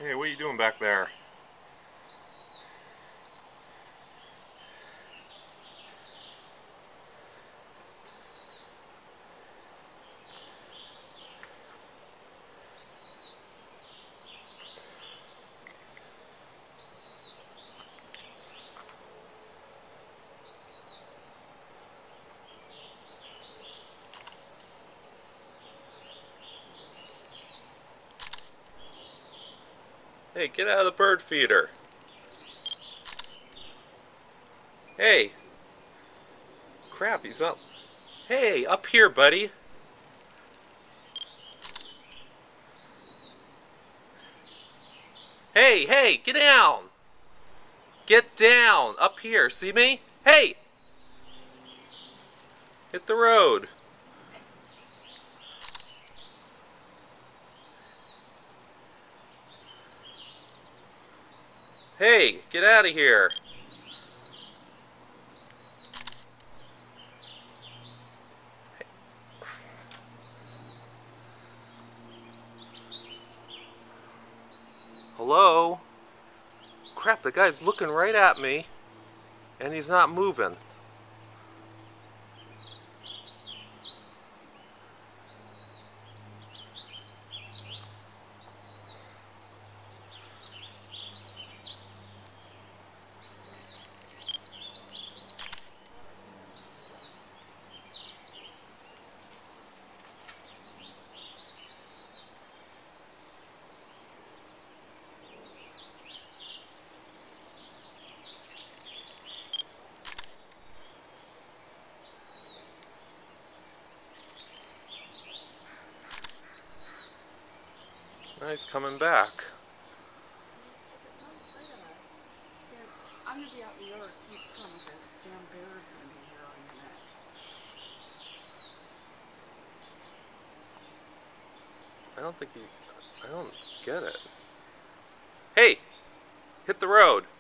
Hey, what are you doing back there? Hey, get out of the bird feeder. Hey. Crap, he's up. Hey, up here, buddy. Hey, hey, get down. Get down. Up here, see me? Hey. Hit the road. Hey, get out of here. Hello? Crap, the guy's looking right at me, and he's not moving. Now he's coming back. I'm gonna be out in the yard. Keep coming. The damn bear's gonna be here on the net. I don't get it. Hey! Hit the road!